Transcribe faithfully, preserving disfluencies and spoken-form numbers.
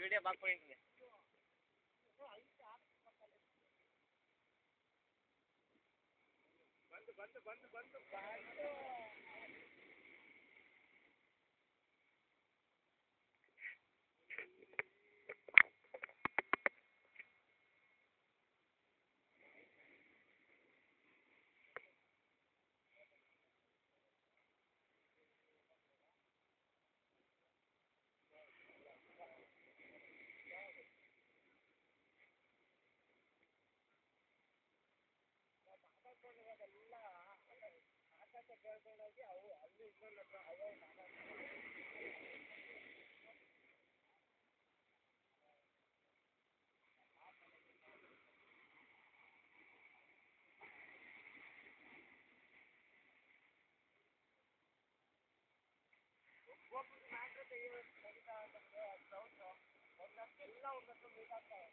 Video ಬಾಕ್ಕೊಂಡಿದ್ದೀನಿ. ಬಂದು ಬಂದು ಬಂದು ಬಂದು ಬಂದು ಕೇಳ್ಕೊಂಡೋಗಿ ಅವು ಅಲ್ಲಿ ಇನ್ನೊಂದು ಹತ್ರ ಅವು ಒಬ್ಬೊಬ್ಬರು ಮ್ಯಾಟ್ರ್ ತೆಗಿಬೇಕು ತೆಗಿತಾ ಇರ್ತದೆ ಸೌಟು ಒಂದಷ್ಟು ಎಲ್ಲ ಒಂದಷ್ಟು ಮೀಟ್ ಆಗ್ತಾವೆ.